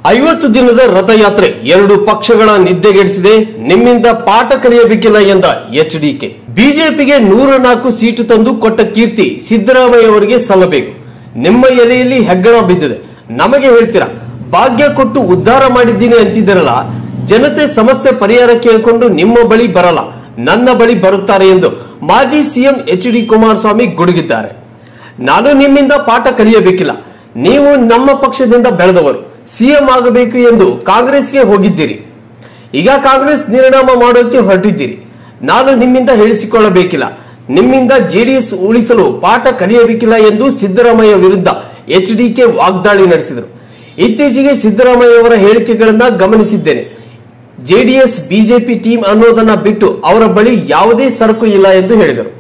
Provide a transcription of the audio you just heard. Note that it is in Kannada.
50 ದಿನದ ರಥಯಾತ್ರೆ ಎರಡು ಪಕ್ಷಗಳ ನಿದ್ದೆಗೆಡಿಸಿದೆ. ನಿಮ್ಮಿಂದ ಪಾಠ ಕಲಿಯಬೇಕಿಲ್ಲ ಎಂದ ಎಚ್ಡಿಕೆ. ಬಿಜೆಪಿಗೆ 104 ಸೀಟು ತಂದು ಕೊಟ್ಟ ಕೀರ್ತಿ ಸಿದ್ದರಾಮಯ್ಯ ಅವರಿಗೆ ಸಲ್ಲಬೇಕು. ನಿಮ್ಮ ಎಲೆಯಲ್ಲಿ ಹೆಗ್ಗಣ ಬಿದ್ದಿದೆ, ನಮಗೆ ಹೇಳ್ತೀರಾ ಭಾಗ್ಯ ಕೊಟ್ಟು ಉದ್ಧಾರ ಮಾಡಿದ್ದೀನಿ ಅಂತಿದ್ದೀರಲ್ಲ. ಜನತೆ ಸಮಸ್ಯೆ ಪರಿಹಾರ ಕೇಳಿಕೊಂಡು ನಿಮ್ಮ ಬಳಿ ಬರಲ್ಲ, ನನ್ನ ಬಳಿ ಬರುತ್ತಾರೆ ಎಂದು ಮಾಜಿ ಸಿಎಂ ಎಚ್.ಡಿ. ಕುಮಾರಸ್ವಾಮಿ ಗುಡುಗಿದ್ದಾರೆ. ನಾನು ನಿಮ್ಮಿಂದ ಪಾಠ ಕಲಿಯಬೇಕಿಲ್ಲ, ನೀವು ನಮ್ಮ ಪಕ್ಷದಿಂದ ಬೆಳೆದವರು, ಸಿಎಂ ಆಗಬೇಕು ಎಂದು ಕಾಂಗ್ರೆಸ್ಗೆ ಹೋಗಿದ್ದೀರಿ. ಈಗ ಕಾಂಗ್ರೆಸ್ ನಿರ್ಣಾಮ ಮಾಡೋಕೆ ಹೊರಟಿದ್ದೀರಿ. ನಾನು ನಿಮ್ಮಿಂದ ಹೇಳಿಸಿಕೊಳ್ಳಬೇಕಿಲ್ಲ, ನಿಮ್ಮಿಂದ ಜೆಡಿಎಸ್ ಉಳಿಸಲು ಪಾಠ ಕಲಿಯಬೇಕಿಲ್ಲ ಎಂದು ಸಿದ್ದರಾಮಯ್ಯ ವಿರುದ್ಧ ಎಚ್ಡಿಕೆ ವಾಗ್ದಾಳಿ ನಡೆಸಿದರು. ಇತ್ತೀಚೆಗೆ ಸಿದ್ದರಾಮಯ್ಯ ಅವರ ಹೇಳಿಕೆಗಳನ್ನ ಗಮನಿಸಿದ್ದೇನೆ. ಜೆಡಿಎಸ್ ಬಿಜೆಪಿ ಟೀಮ್ ಅನ್ನೋದನ್ನ ಬಿಟ್ಟು ಅವರ ಬಳಿ ಯಾವುದೇ ಸರಕು ಇಲ್ಲ ಎಂದು ಹೇಳಿದರು.